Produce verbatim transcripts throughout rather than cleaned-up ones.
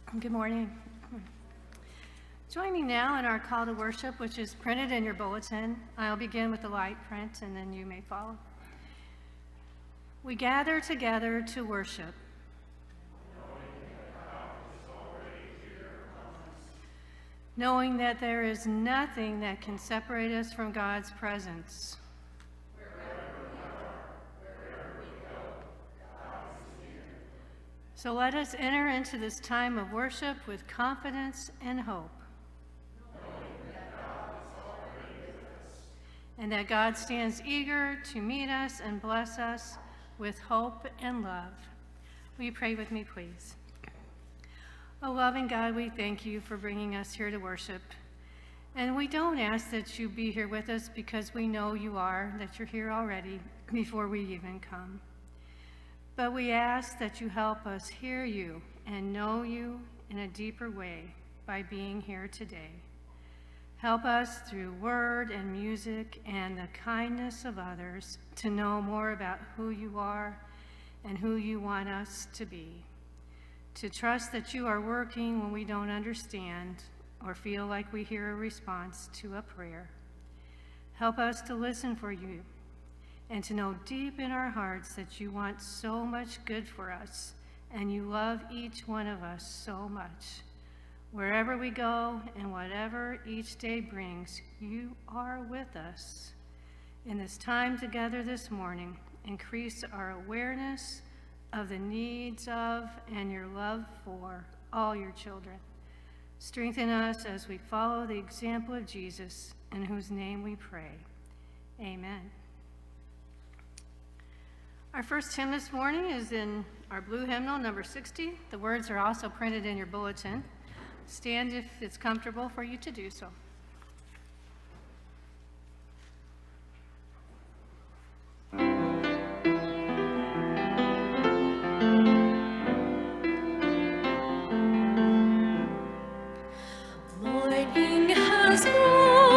Good morning. Join me now in our call to worship, which is printed in your bulletin. I'll begin with the light print, and then you may follow. We gather together to worship. Knowing that there is nothing that can separate us from God's presence. So let us enter into this time of worship with confidence and hope. And that God stands eager to meet us and bless us with hope and love. Will you pray with me, please? Oh, loving God, we thank you for bringing us here to worship. And we don't ask that you be here with us because we know you are, that you're here already before we even come. But we ask that you help us hear you and know you in a deeper way by being here today. Help us through word and music and the kindness of others to know more about who you are and who you want us to be. To trust that you are working when we don't understand or feel like we hear a response to a prayer. Help us to listen for you and to know deep in our hearts that you want so much good for us and you love each one of us so much. Wherever we go and whatever each day brings, you are with us. In this time together this morning, increase our awareness of the needs of and your love for all your children. Strengthen us as we follow the example of Jesus, in whose name we pray. Amen. Our first hymn this morning is in our blue hymnal, number sixty. The words are also printed in your bulletin. Stand if it's comfortable for you to do so. Morning has broken.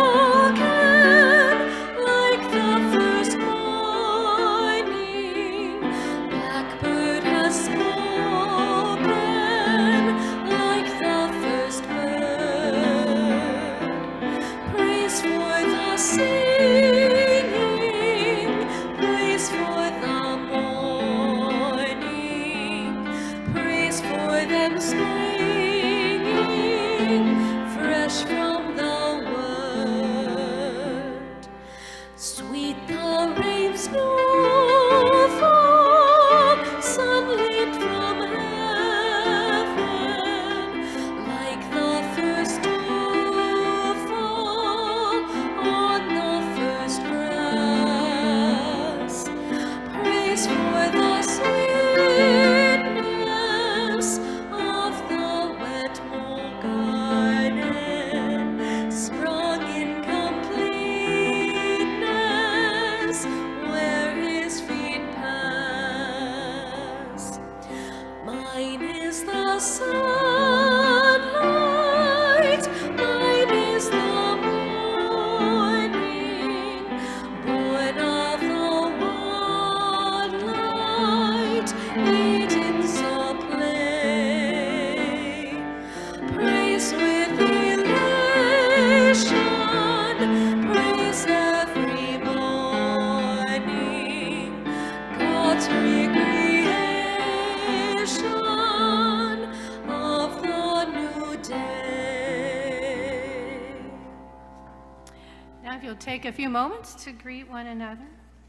Take a few moments to greet one another.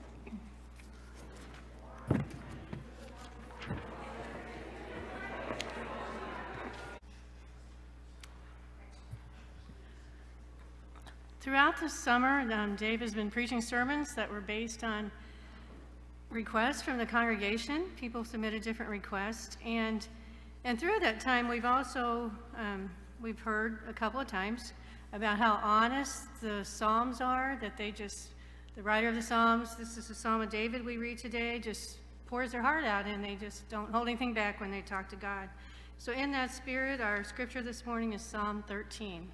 Throughout the summer, um, Dave has been preaching sermons that were based on requests from the congregation. People submitted different requests, and and through that time, we've also um, we've heard a couple of times about how honest the Psalms are, that they just, the writer of the Psalms, this is the Psalm of David we read today, just pours their heart out and they just don't hold anything back when they talk to God. So in that spirit, our scripture this morning is Psalm thirteen.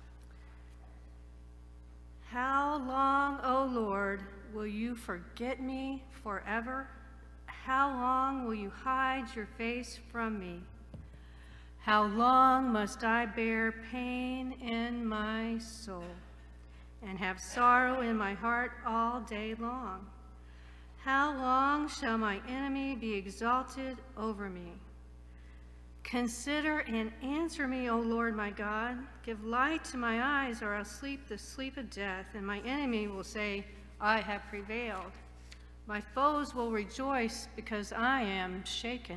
How long, O Lord, will you forget me forever? How long will you hide your face from me? How long must I bear pain in my soul and have sorrow in my heart all day long? How long shall my enemy be exalted over me? Consider and answer me, O Lord my God. Give light to my eyes, or I'll sleep the sleep of death, and my enemy will say, I have prevailed. My foes will rejoice because I am shaken.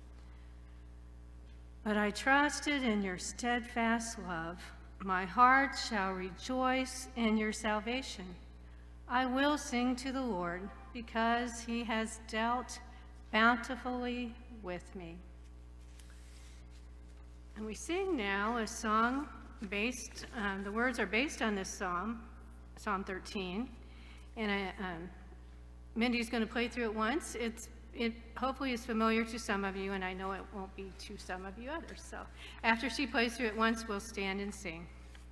But I trusted in your steadfast love. My heart shall rejoice in your salvation. I will sing to the Lord because he has dealt bountifully with me. And we sing now a song based, um, the words are based on this psalm, Psalm thirteen. And I, um, Mindy's going to play through it once. It's, it hopefully is familiar to some of you, and I know it won't be to some of you others. So after she plays through it once, we'll stand and sing.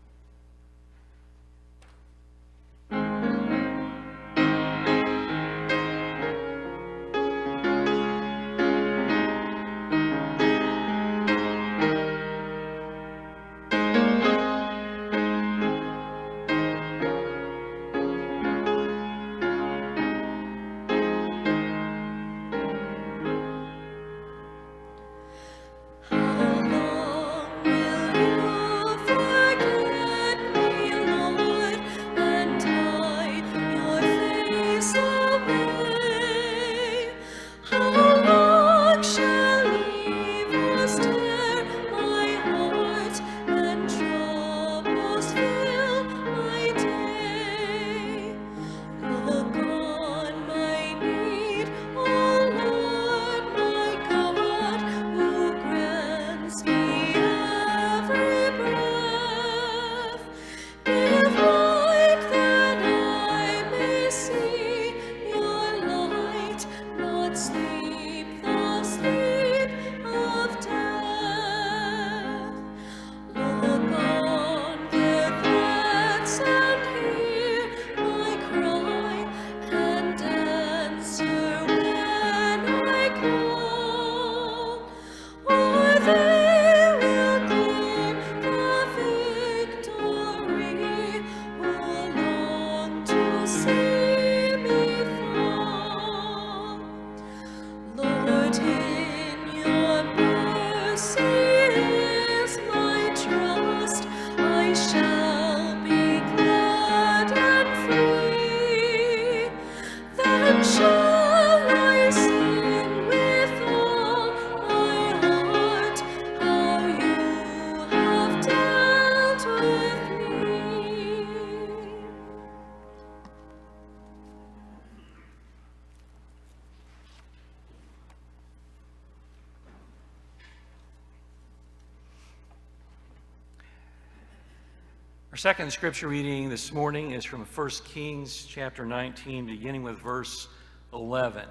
Our second scripture reading this morning is from First Kings chapter nineteen, beginning with verse eleven.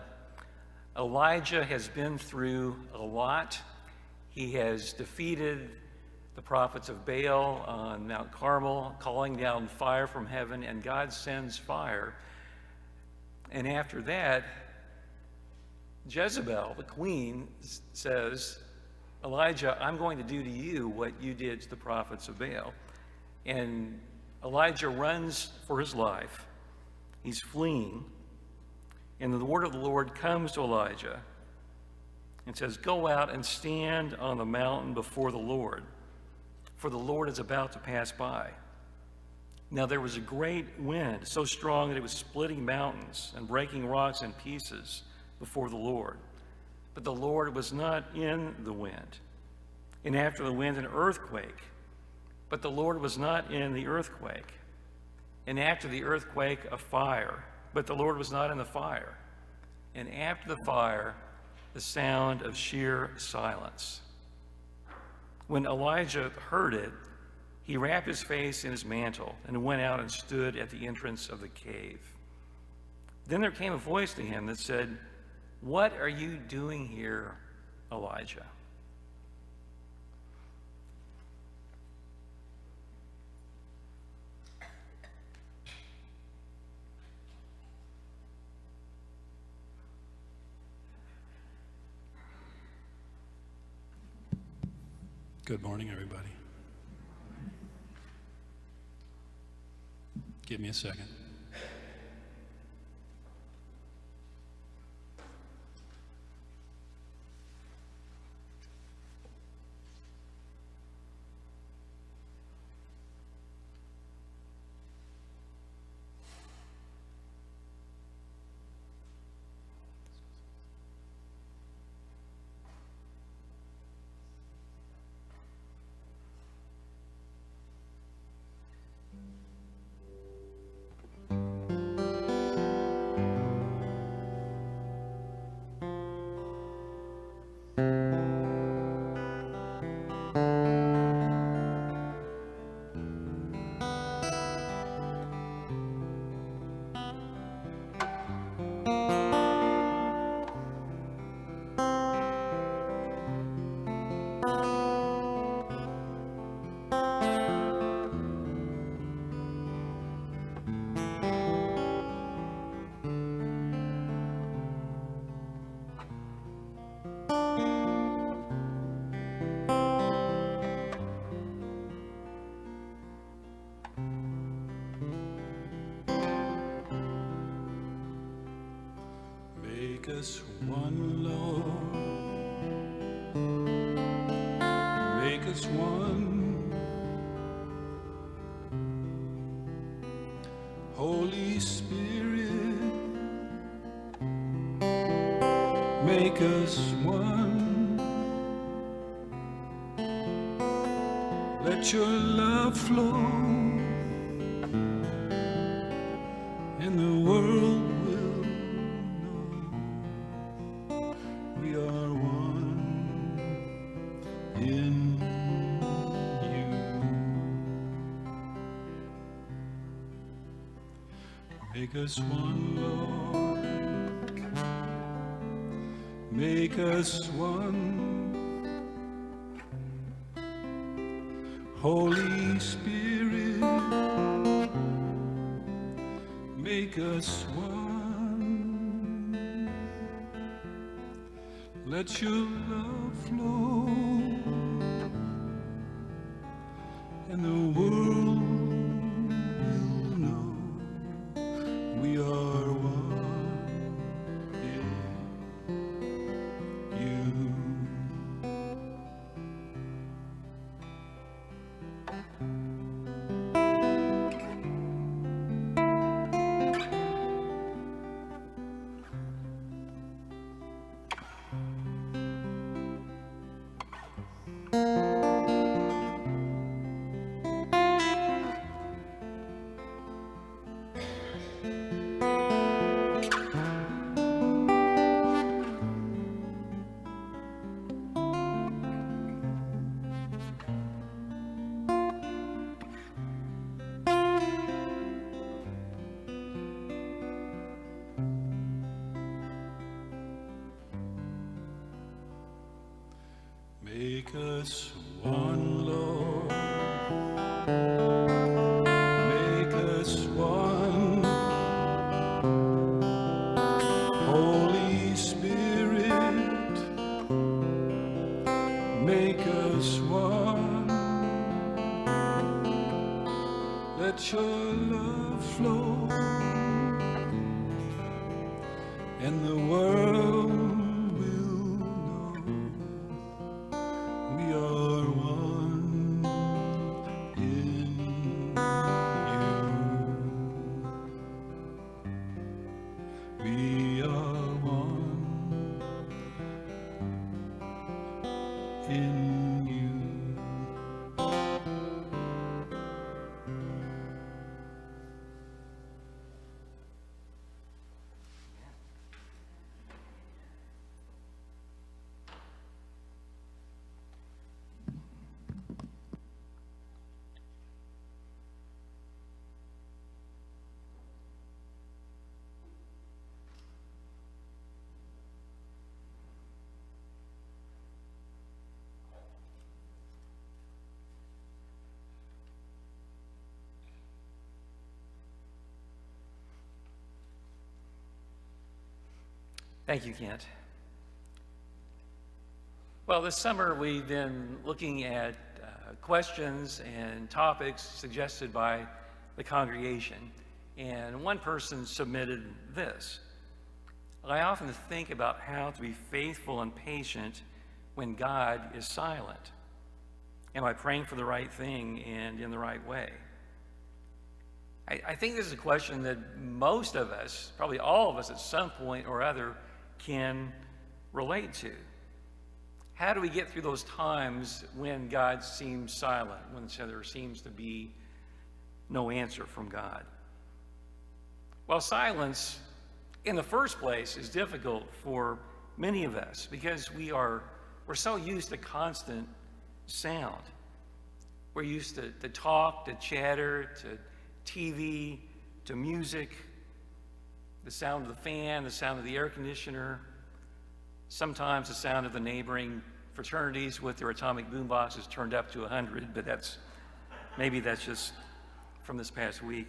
Elijah has been through a lot. He has defeated the prophets of Baal on Mount Carmel, calling down fire from heaven, and God sends fire. And after that, Jezebel, the queen, says, Elijah, I'm going to do to you what you did to the prophets of Baal. And Elijah runs for his life. He's fleeing. And the word of the Lord comes to Elijah and says, go out and stand on the mountain before the Lord, for the Lord is about to pass by. Now there was a great wind, so strong that it was splitting mountains and breaking rocks in pieces before the Lord. But the Lord was not in the wind. And after the wind, an earthquake. But the Lord was not in the earthquake. And after the earthquake, a fire. But the Lord was not in the fire. And after the fire, the sound of sheer silence. When Elijah heard it, he wrapped his face in his mantle and went out and stood at the entrance of the cave. Then there came a voice to him that said, what are you doing here, Elijah? Good morning, everybody. Give me a second. Make us one, Lord. Make us one. Holy Spirit, make us one. Let your love flow, and the world will know we are one in you. Make us one, Lord. Make us one. Holy Spirit, make us one. Let your love flow, and the world will know we are one in you. Make us one, Lord. Make us one. Holy Spirit, make us one. Let your love flow, and the world in you. Thank you, Kent. Well, this summer we've been looking at uh, questions and topics suggested by the congregation, and one person submitted this. I often think about how to be faithful and patient when God is silent. Am I praying for the right thing and in the right way? I, I think this is a question that most of us, probably all of us at some point or other, can relate to. How do we get through those times when God seems silent, when there seems to be no answer from God? Well, silence, in the first place, is difficult for many of us because we are, we're so used to constant sound. We're used to, to talk, to chatter, to T V, to music, the sound of the fan, the sound of the air conditioner, sometimes the sound of the neighboring fraternities with their atomic boom boxes turned up to one hundred, but that's, maybe that's just from this past week.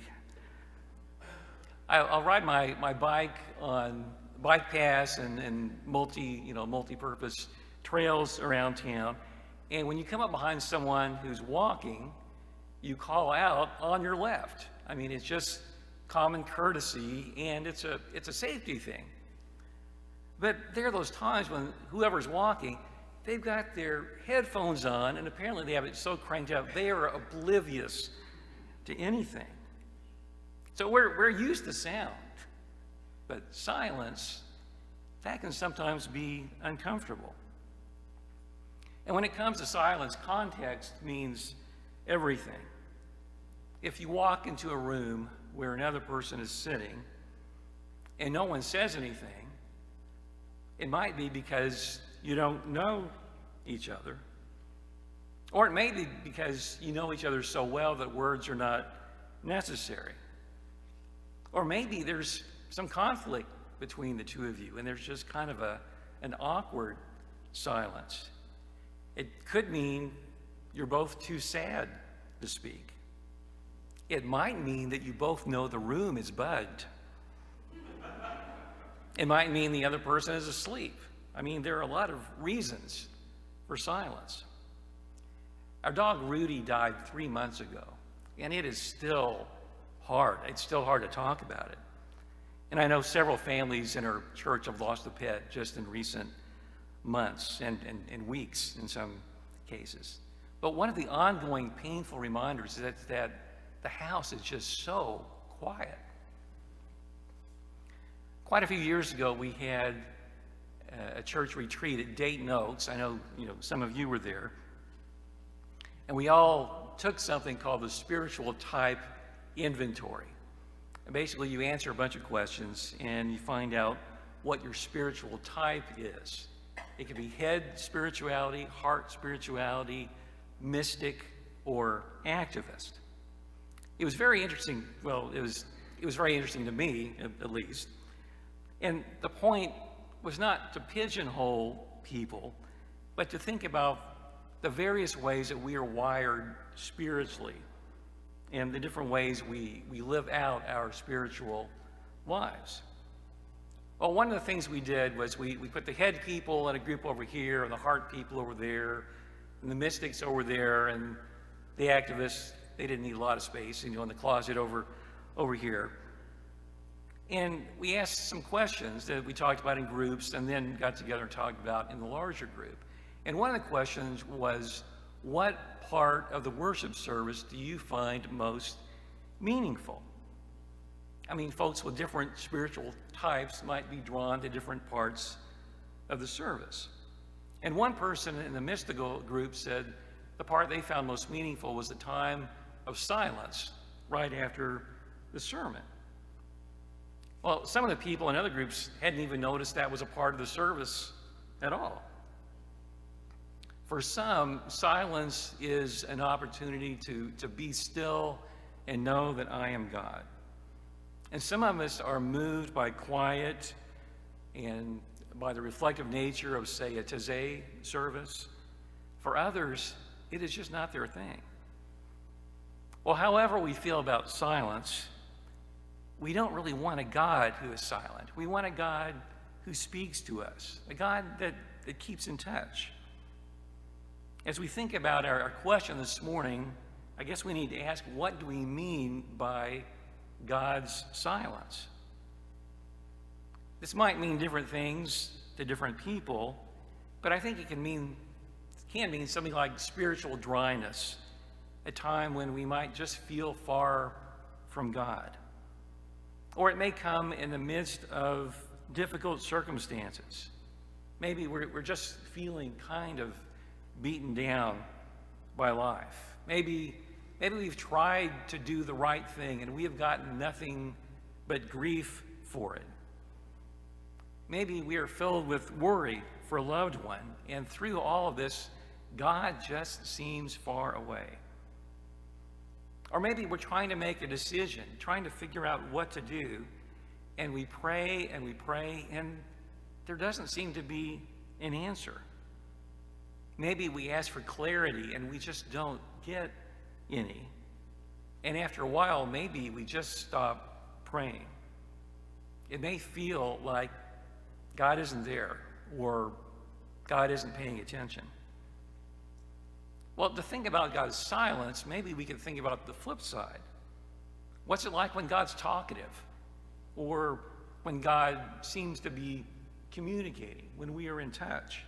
I, I'll ride my, my bike on bike paths and, and multi, you know, multi-purpose trails around town. And when you come up behind someone who's walking, you call out on your left. I mean, it's just common courtesy, and it's a, it's a safety thing. But there are those times when whoever's walking, they've got their headphones on, and apparently they have it so cranked up, they are oblivious to anything. So we're, we're used to sound, but silence, that can sometimes be uncomfortable. And when it comes to silence, context means everything. If you walk into a room where another person is sitting and no one says anything, it might be because you don't know each other. Or it may be because you know each other so well that words are not necessary. Or maybe there's some conflict between the two of you and there's just kind of a, an awkward silence. It could mean you're both too sad to speak. It might mean that you both know the room is bugged. It might mean the other person is asleep. I mean, there are a lot of reasons for silence. Our dog Rudy died three months ago, and it is still hard. It's still hard to talk about it. And I know several families in our church have lost a pet just in recent months and, and, and weeks in some cases. But one of the ongoing painful reminders is that, that the house is just so quiet. Quite a few years ago, we had a church retreat at Dayton Oaks. I know, you know, some of you were there. And we all took something called the spiritual type inventory. And basically, you answer a bunch of questions and you find out what your spiritual type is. It could be head spirituality, heart spirituality, mystic, or activist. It was very interesting. Well, it was, it was very interesting to me, at, at least. And the point was not to pigeonhole people, but to think about the various ways that we are wired spiritually and the different ways we, we live out our spiritual lives. Well, one of the things we did was we, we put the head people in a group over here, and the heart people over there, and the mystics over there, and the activists, they didn't need a lot of space, you know, in the closet over, over here. And we asked some questions that we talked about in groups and then got together and talked about in the larger group. And one of the questions was, what part of the worship service do you find most meaningful? I mean, folks with different spiritual types might be drawn to different parts of the service. And one person in the mystical group said the part they found most meaningful was the time of silence right after the sermon. Well, some of the people in other groups hadn't even noticed that was a part of the service at all. For some, silence is an opportunity to, to be still and know that I am God. And some of us are moved by quiet and by the reflective nature of, say, a Taizé service. For others, it is just not their thing. Well, however we feel about silence, we don't really want a God who is silent. We want a God who speaks to us, a God that, that keeps in touch. As we think about our, our question this morning, I guess we need to ask, what do we mean by God's silence? This might mean different things to different people, but I think it can mean, can mean something like spiritual dryness, a time when we might just feel far from God. Or it may come in the midst of difficult circumstances. Maybe we're, we're just feeling kind of beaten down by life. Maybe, maybe we've tried to do the right thing and we have gotten nothing but grief for it. Maybe we are filled with worry for a loved one, and through all of this, God just seems far away. Or maybe we're trying to make a decision, trying to figure out what to do, and we pray and we pray, and there doesn't seem to be an answer. Maybe we ask for clarity and we just don't get any. And after a while, maybe we just stop praying. It may feel like God isn't there, or God isn't paying attention. Well, to think about God's silence, maybe we can think about the flip side. What's it like when God's talkative, or when God seems to be communicating, when we are in touch?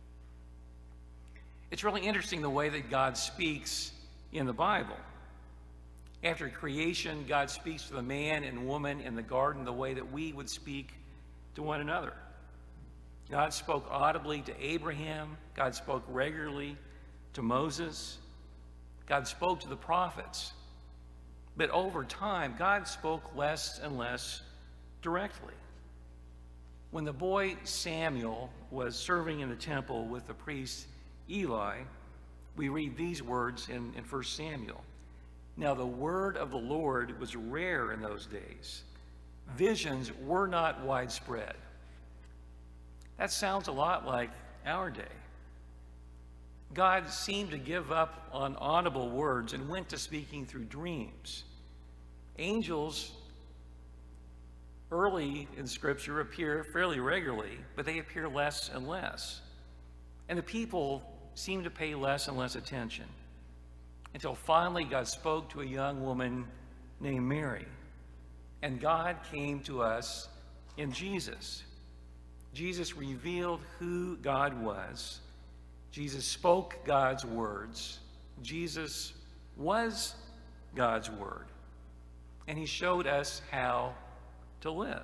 It's really interesting the way that God speaks in the Bible. After creation, God speaks to the man and woman in the garden the way that we would speak to one another. God spoke audibly to Abraham. God spoke regularly to Moses. God spoke to the prophets. But over time, God spoke less and less directly. When the boy Samuel was serving in the temple with the priest Eli, we read these words in, in First Samuel. Now the word of the Lord was rare in those days. Visions were not widespread. That sounds a lot like our day. God seemed to give up on audible words and went to speaking through dreams. Angels early in Scripture appear fairly regularly, but they appear less and less. And the people seem to pay less and less attention until finally God spoke to a young woman named Mary. And God came to us in Jesus. Jesus revealed who God was. Jesus spoke God's words. Jesus was God's word. And he showed us how to live.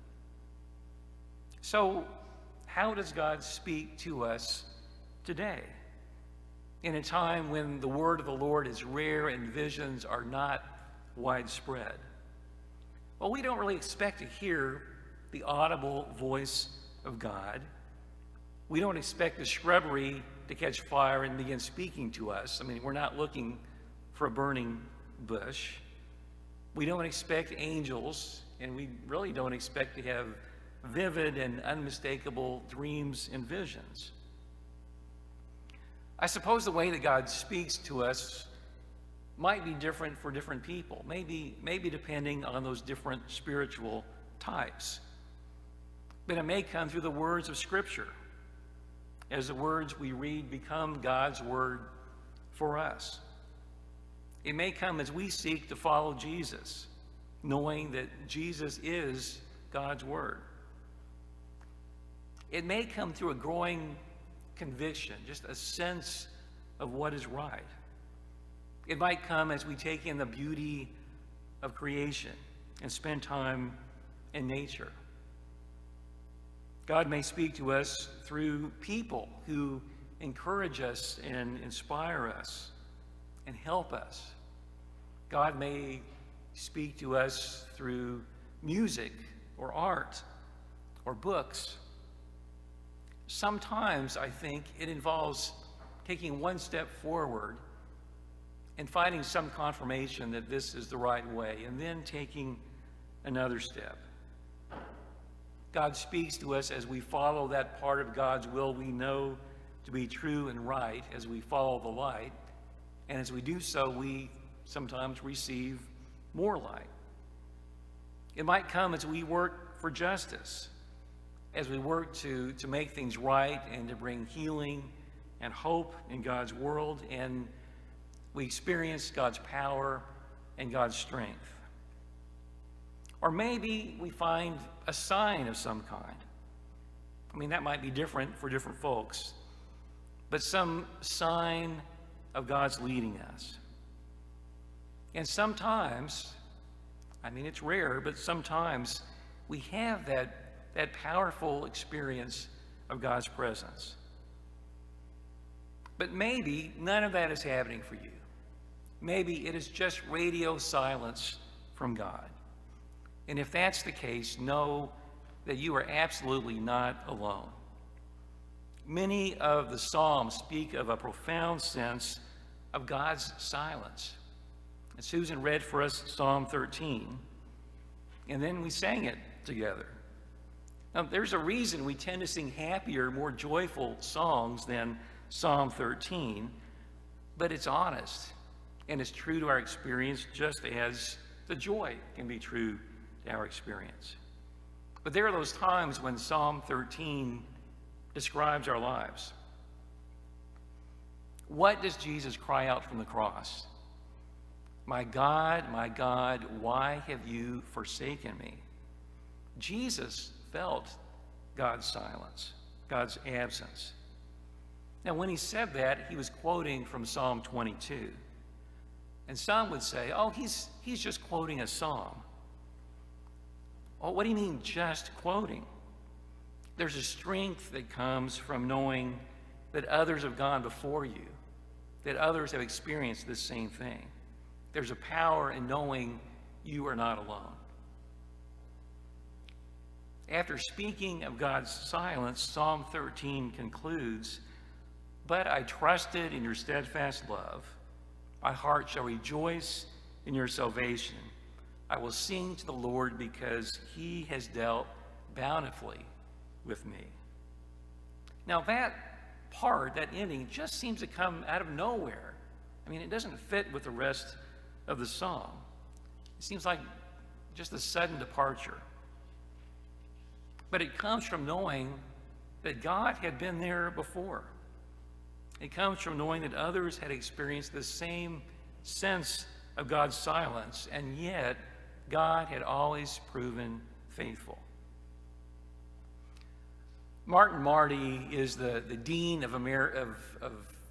So, how does God speak to us today? In a time when the word of the Lord is rare and visions are not widespread. Well, we don't really expect to hear the audible voice of God. We don't expect the shrubbery to catch fire and begin speaking to us. I mean, we're not looking for a burning bush. We don't expect angels, and we really don't expect to have vivid and unmistakable dreams and visions. I suppose the way that God speaks to us might be different for different people, maybe, maybe depending on those different spiritual types. But it may come through the words of Scripture, as the words we read become God's word for us. It may come as we seek to follow Jesus, knowing that Jesus is God's word. It may come through a growing conviction, just a sense of what is right. It might come as we take in the beauty of creation and spend time in nature. God may speak to us through people who encourage us and inspire us and help us. God may speak to us through music or art or books. Sometimes, I think, it involves taking one step forward and finding some confirmation that this is the right way, and then taking another step. God speaks to us as we follow that part of God's will we know to be true and right, as we follow the light. And as we do so, we sometimes receive more light. It might come as we work for justice, as we work to, to make things right and to bring healing and hope in God's world, and we experience God's power and God's strength. Or maybe we find a sign of some kind. I mean, that might be different for different folks, but some sign of God's leading us. And sometimes, I mean, it's rare, but sometimes we have that, that powerful experience of God's presence. But maybe none of that is happening for you. Maybe it is just radio silence from God. And if that's the case, know that you are absolutely not alone. Many of the Psalms speak of a profound sense of God's silence. And Susan read for us Psalm thirteen, and then we sang it together. Now, there's a reason we tend to sing happier, more joyful songs than Psalm thirteen, but it's honest, and it's true to our experience, just as the joy can be true to our experience. But there are those times when Psalm thirteen describes our lives. What does Jesus cry out from the cross? My God, my God, why have you forsaken me? Jesus felt God's silence, God's absence. Now, when he said that, he was quoting from Psalm twenty-two. And some would say, oh, he's, he's just quoting a psalm. Oh, what do you mean just quoting? There's a strength that comes from knowing that others have gone before you, that others have experienced this same thing. There's a power in knowing you are not alone. After speaking of God's silence, Psalm thirteen concludes, but I trusted in your steadfast love. My heart shall rejoice in your salvation. I will sing to the Lord because he has dealt bountifully with me. Now that part, that ending, just seems to come out of nowhere. I mean, it doesn't fit with the rest of the song. It seems like just a sudden departure. But it comes from knowing that God had been there before. It comes from knowing that others had experienced the same sense of God's silence, and yet God had always proven faithful. Martin Marty is the, the dean of, Amer of, of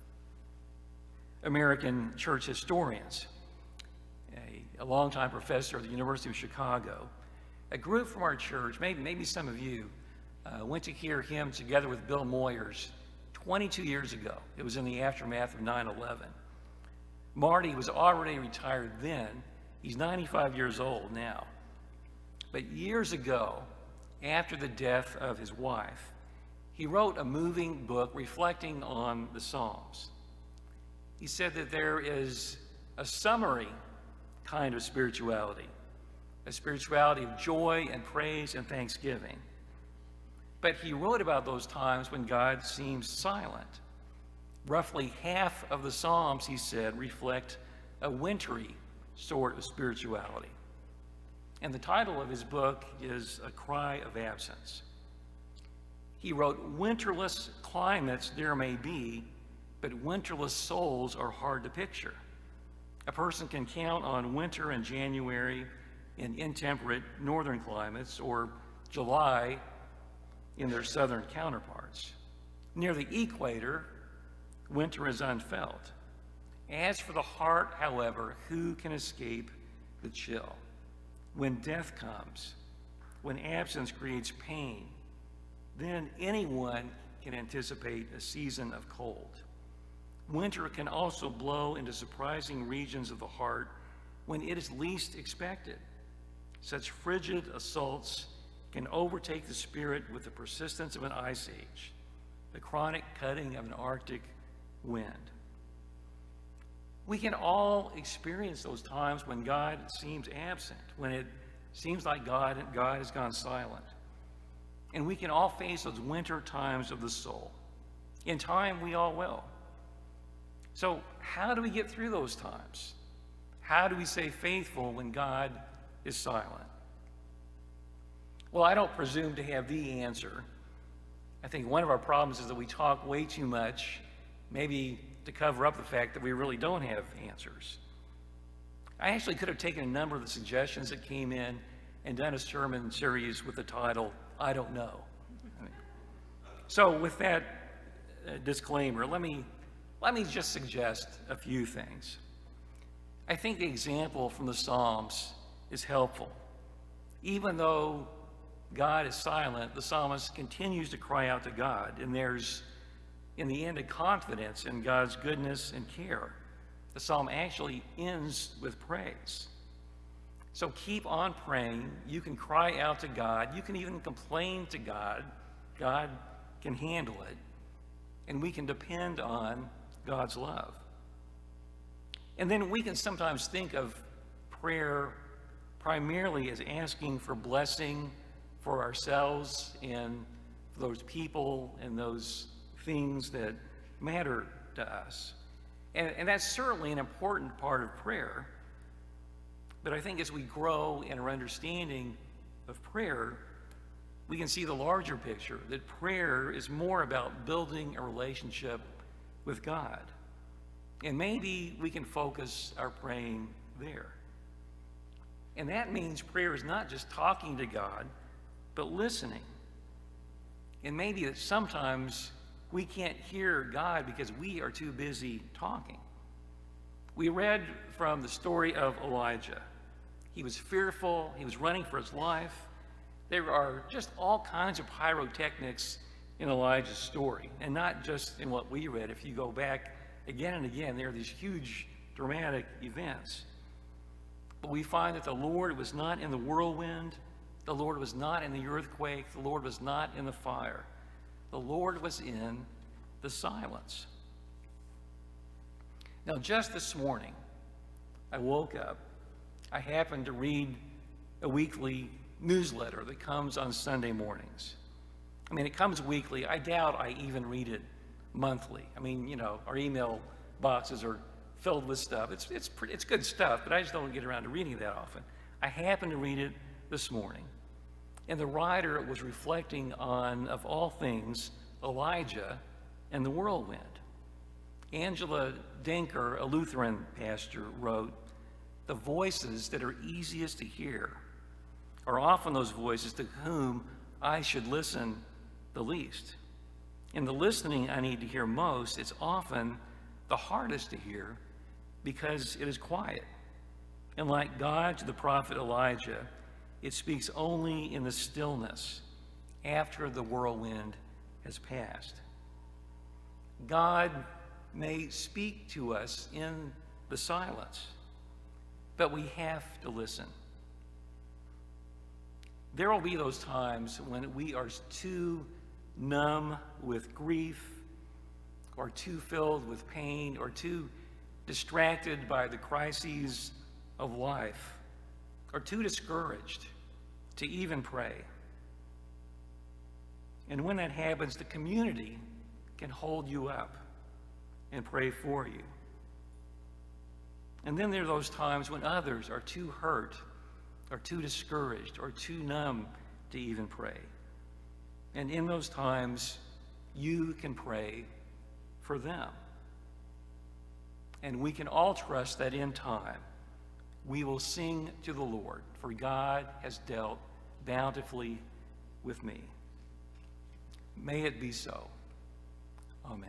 American church historians, a, a longtime professor at the University of Chicago. A group from our church, maybe, maybe some of you, uh, went to hear him together with Bill Moyers twenty-two years ago. It was in the aftermath of nine eleven. Marty was already retired then. He's ninety-five years old now. But years ago, after the death of his wife, he wrote a moving book reflecting on the Psalms. He said that there is a summary kind of spirituality, a spirituality of joy and praise and thanksgiving. But he wrote about those times when God seems silent. Roughly half of the Psalms, he said, reflect a wintry sort of spirituality. And the title of his book is A Cry of Absence. He wrote, winterless climates there may be, but winterless souls are hard to picture. A person can count on winter in January in intemperate northern climates, or July in their southern counterparts. Near the equator, winter is unfelt. As for the heart, however, who can escape the chill? When death comes, when absence creates pain, then anyone can anticipate a season of cold. Winter can also blow into surprising regions of the heart when it is least expected. Such frigid assaults can overtake the spirit with the persistence of an ice age, the chronic cutting of an Arctic wind. We can all experience those times when God seems absent, when it seems like God, God has gone silent. And we can all face those winter times of the soul. In time, we all will. So how do we get through those times? How do we stay faithful when God is silent? Well, I don't presume to have the answer. I think one of our problems is that we talk way too much, maybe to cover up the fact that we really don't have answers. I actually could have taken a number of the suggestions that came in and done a sermon series with the title, I Don't Know. I mean, so with that uh, disclaimer, let me, let me just suggest a few things. I think the example from the Psalms is helpful. Even though God is silent, the psalmist continues to cry out to God, and there's, in the end, a confidence in God's goodness and care. The psalm actually ends with praise. So keep on praying. You can cry out to God. You can even complain to God. God can handle it. And we can depend on God's love. And then we can sometimes think of prayer primarily as asking for blessing for ourselves and for those people and those things that matter to us. And, and that's certainly an important part of prayer. But I think as we grow in our understanding of prayer, we can see the larger picture, that prayer is more about building a relationship with God. And maybe we can focus our praying there. And that means prayer is not just talking to God, but listening. And maybe that sometimes we can't hear God because we are too busy talking. We read from the story of Elijah. He was fearful. He was running for his life. There are just all kinds of pyrotechnics in Elijah's story, and not just in what we read. If you go back again and again, there are these huge dramatic events. But we find that the Lord was not in the whirlwind. The Lord was not in the earthquake. The Lord was not in the fire. The Lord was in the silence. Now, just this morning, I woke up. I happened to read a weekly newsletter that comes on Sunday mornings. I mean, it comes weekly. I doubt I even read it monthly. I mean, you know, our email boxes are filled with stuff. It's, it's, pretty, it's good stuff, but I just don't get around to reading it that often. I happened to read it this morning. And the writer was reflecting on, of all things, Elijah and the whirlwind. Angela Denker, a Lutheran pastor, wrote, "The voices that are easiest to hear are often those voices to whom I should listen the least. In the listening I need to hear most, it's often the hardest to hear because it is quiet. And like God to the prophet Elijah, it speaks only in the stillness after the whirlwind has passed." God may speak to us in the silence, but we have to listen. There will be those times when we are too numb with grief, or too filled with pain, or too distracted by the crises of life, or too discouraged to even pray. And when that happens, the community can hold you up and pray for you. And then there are those times when others are too hurt, or too discouraged, or too numb to even pray. And in those times, you can pray for them. And we can all trust that in time, we will sing to the Lord, for God has dealt bountifully with me. May it be so. Amen.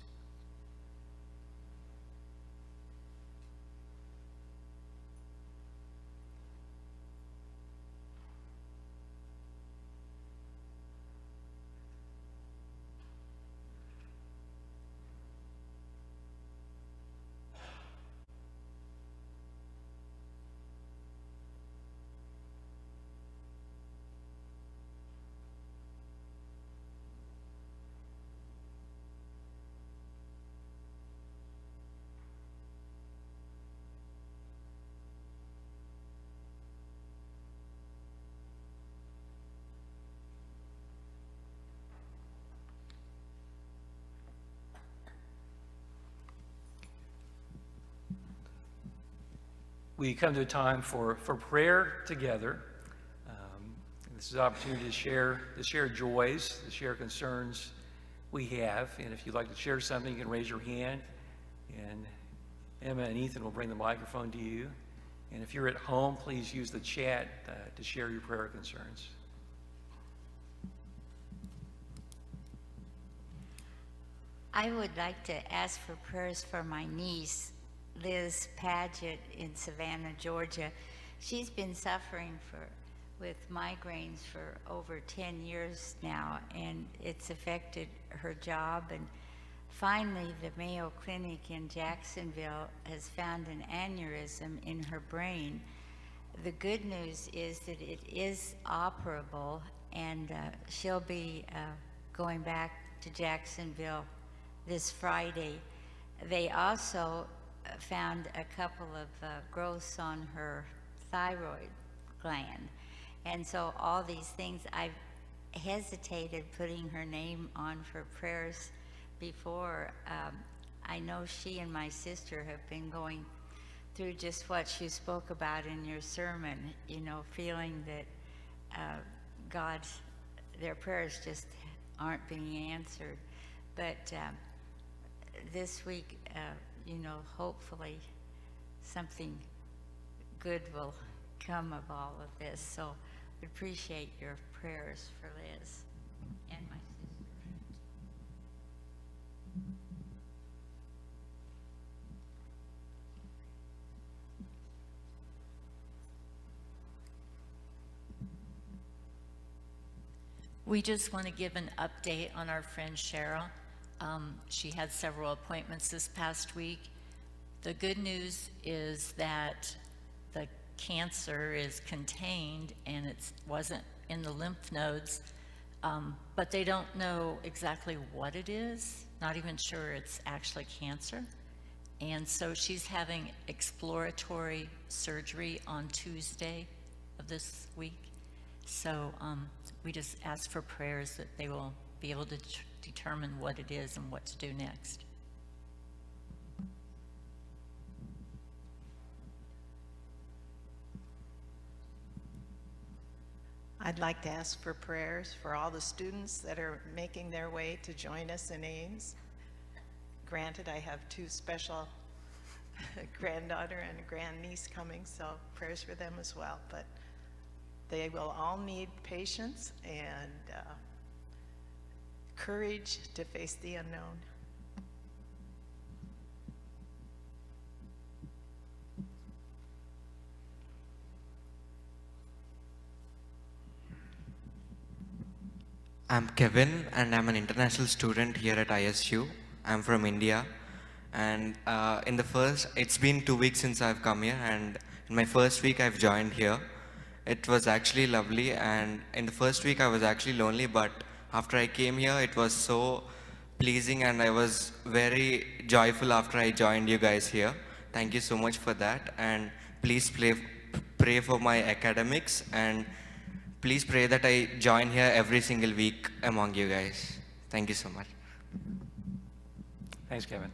We come to a time for, for prayer together. Um, this is an opportunity to share, to share joys, to share concerns, we have. And if you'd like to share something, you can raise your hand, and Emma and Ethan will bring the microphone to you. And if you're at home, please use the chat uh, to share your prayer concerns. I would like to ask for prayers for my niece, Liz Paget, in Savannah, Georgia. She's been suffering for, with migraines for over ten years now, and it's affected her job. And finally, the Mayo Clinic in Jacksonville has found an aneurysm in her brain. The good news is that it is operable, and uh, she'll be uh, going back to Jacksonville this Friday. They also found a couple of uh, growths on her thyroid gland. And so all these things, I've hesitated putting her name on for prayers before. Um, I know she and my sister have been going through just what you spoke about in your sermon, you know, feeling that uh, God's, their prayers just aren't being answered. But um, this week, uh, you know, hopefully something good will come of all of this. So we appreciate your prayers for Liz and my sister. We just want to give an update on our friend Cheryl. Um, she had several appointments this past week. The good news is that the cancer is contained and it wasn't in the lymph nodes, um, but they don't know exactly what it is, not even sure it's actually cancer. And so she's having exploratory surgery on Tuesday of this week. So um, we just ask for prayers that they will be able to determine what it is and what to do next. I'd like to ask for prayers for all the students that are making their way to join us in Ames. Granted, I have two special granddaughter and a grandniece coming, so prayers for them as well. But they will all need patience and uh, courage to face the unknown. I'm Kevin, and I'm an international student here at I S U. I'm from India, and uh, in the first, it's been two weeks since I've come here, and in my first week I've joined here. It was actually lovely, and in the first week I was actually lonely, but after I came here, it was so pleasing, and I was very joyful after I joined you guys here. Thank you so much for that, and please pray, pray for my academics, and please pray that I join here every single week among you guys. Thank you so much. Thanks, Kevin.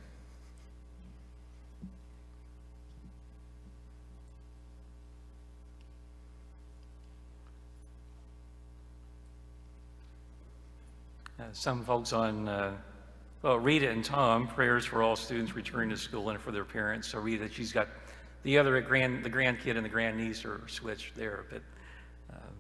Uh, some folks on, uh, well, Rita and Tom, prayers for all students returning to school and for their parents. So Rita, she's got the other grand, the grandkid and the grandniece are switched there, but um,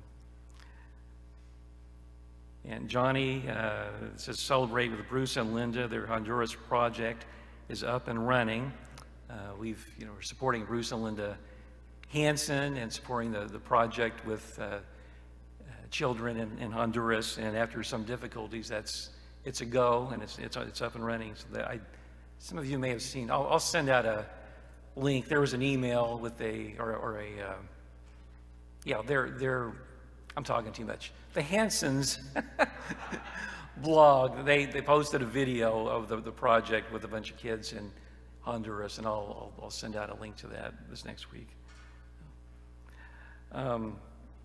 and Johnny uh, says celebrate with Bruce and Linda. Their Honduras project is up and running. Uh, we've, you know, we're supporting Bruce and Linda Hansen and supporting the the project with. Uh, children in, in Honduras, and after some difficulties, that's it's a go, and it's it's it's up and running. So that I, some of you may have seen. I'll, I'll send out a link. There was an email with a or, or a uh, yeah. They're they're. I'm talking too much. The Hansons blog. They they posted a video of the the project with a bunch of kids in Honduras, and I'll I'll, I'll send out a link to that this next week. Um,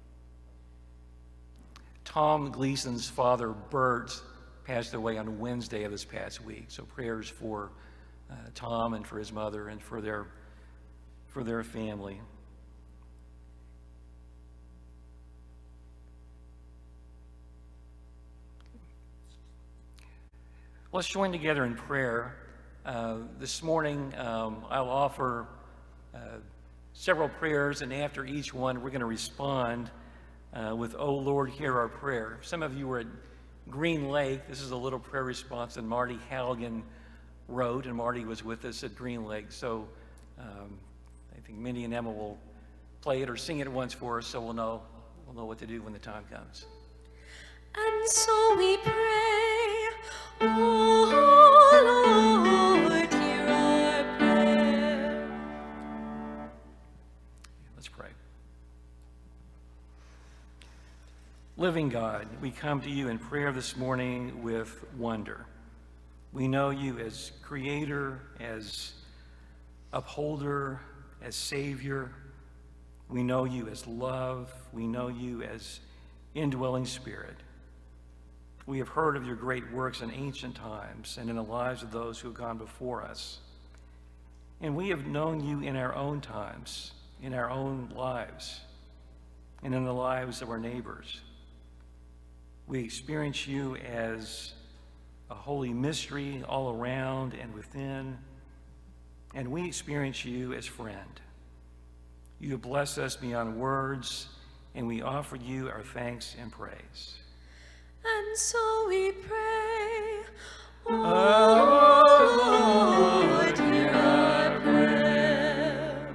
Tom Gleason's father, Bert, passed away on Wednesday of this past week. So prayers for uh, Tom and for his mother and for their, for their family. Let's join together in prayer. Uh, this morning, um, I'll offer uh, several prayers, and after each one, we're going to respond uh, with, "Oh Lord, hear our prayer." Some of you were at Green Lake. This is a little prayer response that Marty Halligan wrote, and Marty was with us at Green Lake. So um, I think Minnie and Emma will play it or sing it once for us, so we'll know we'll know what to do when the time comes. And so we pray, oh Lord, hear our prayer. Let's pray. Living God, we come to you in prayer this morning with wonder. We know you as creator, as upholder, as savior. We know you as love. We know you as indwelling spirit. We have heard of your great works in ancient times and in the lives of those who have gone before us. And we have known you in our own times, in our own lives, and in the lives of our neighbors. We experience you as a holy mystery all around and within, and we experience you as friend. You have blessed us beyond words, and we offer you our thanks and praise. And so we pray, oh Lord, hear our prayer.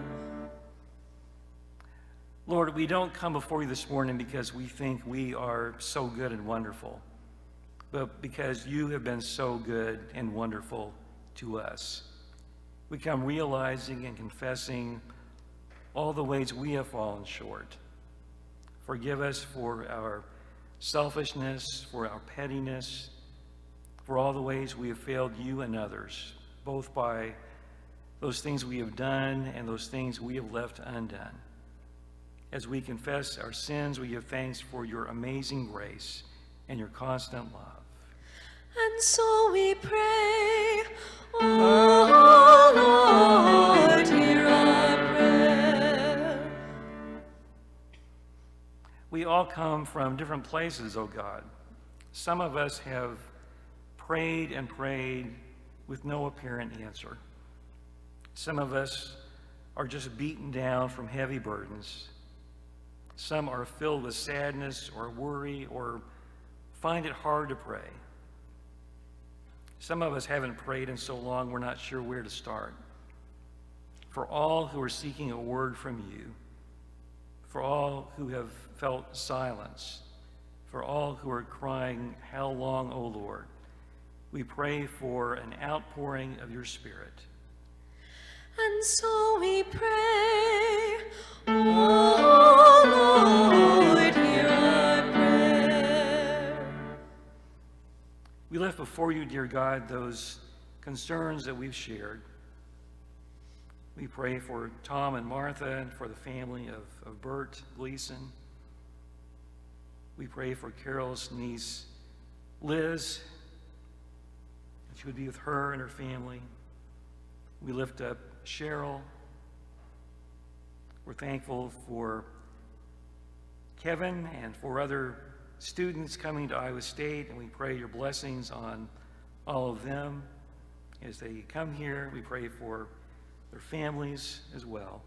Lord, we don't come before you this morning because we think we are so good and wonderful, but because you have been so good and wonderful to us. We come realizing and confessing all the ways we have fallen short. Forgive us for our selfishness, for our pettiness, for all the ways we have failed you and others, both by those things we have done and those things we have left undone. As we confess our sins, we give thanks for your amazing grace and your constant love. And so we pray, oh Lord, hear our prayer. We all come from different places, O God. Some of us have prayed and prayed with no apparent answer. Some of us are just beaten down from heavy burdens. Some are filled with sadness or worry or find it hard to pray. Some of us haven't prayed in so long we're not sure where to start. For all who are seeking a word from you, for all who have felt silence, for all who are crying, "How long, O Lord?" we pray for an outpouring of your Spirit. And so we pray, oh Lord, hear our prayer. We lift before you, dear God, those concerns that we've shared. We pray for Tom and Martha and for the family of, of Bert Gleason. We pray for Carol's niece, Liz, that you would be with her and her family. We lift up Cheryl. We're thankful for Kevin and for other students coming to Iowa State, and we pray your blessings on all of them as they come here. We pray for their families as well.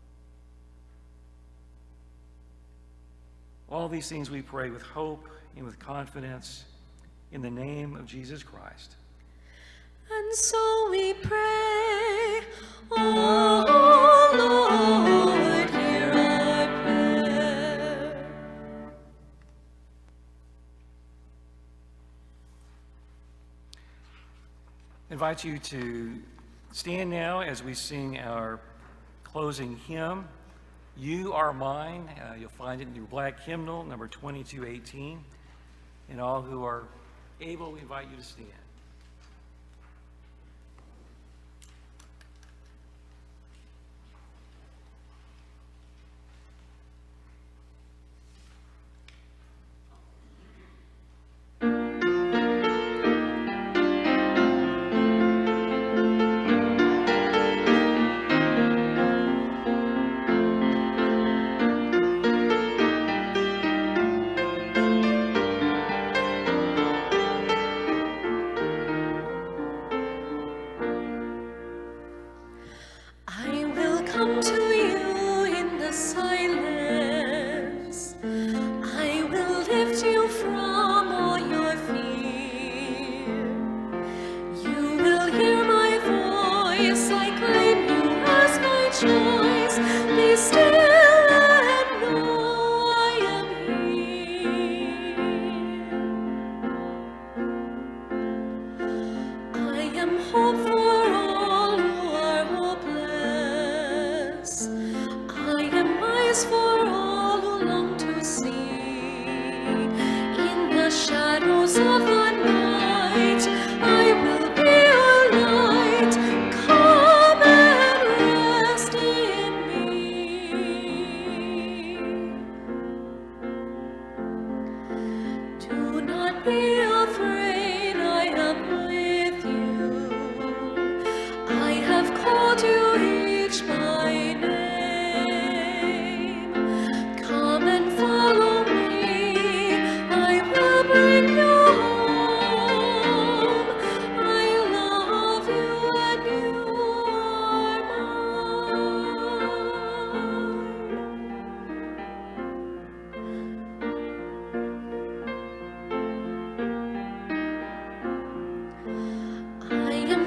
All these things we pray with hope and with confidence in the name of Jesus Christ. And so we pray, oh Lord, hear our prayer. I invite you to stand now as we sing our closing hymn, "You Are Mine." Uh, you'll find it in your black hymnal, number twenty-two eighteen. And all who are able, we invite you to stand.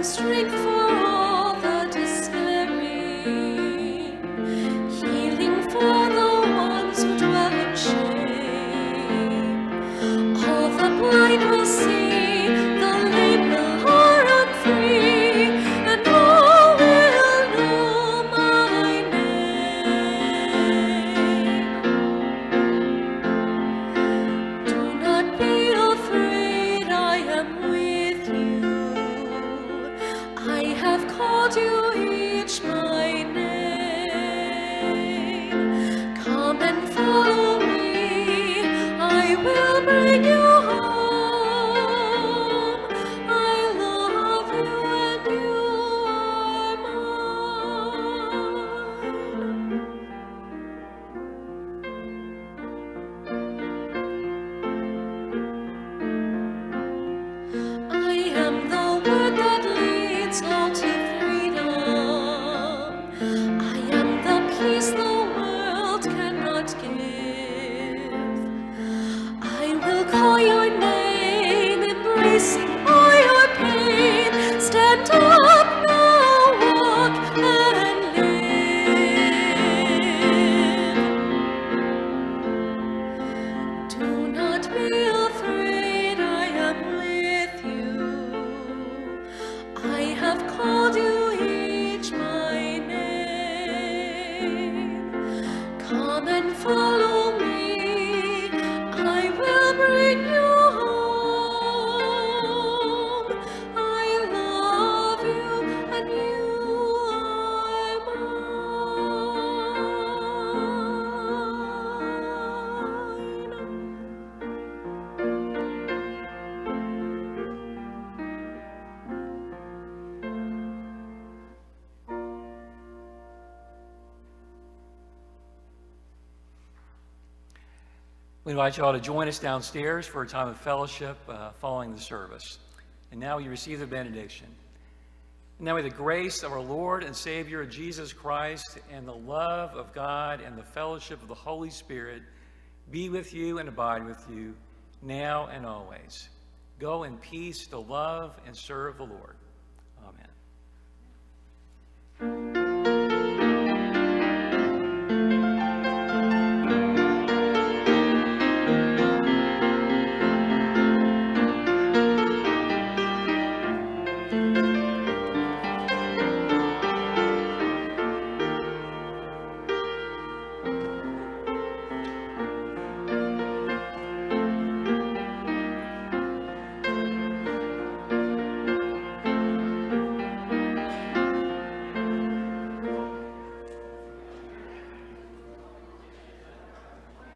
strength for all the despairing, healing for the ones who dwell in shame. All the blind will see, the lame will run free, and all will know my name. Do not be afraid, I am with you. I have called you each by name. Come and follow me, I will bring you home. I love you and you are mine. I am the word that leads all to freedom. I am the peace the world cannot give. I will call your name, embracing all your pain. Stand up now, walk and live. Do not be afraid, I am with you. I have called you each by name. Come and follow me, I will bring you home. I love you and you are We invite you all to join us downstairs for a time of fellowship uh, following the service. And now you receive the benediction. And now may the grace of our Lord and Savior Jesus Christ and the love of God and the fellowship of the Holy Spirit be with you and abide with you now and always. Go in peace to love and serve the Lord.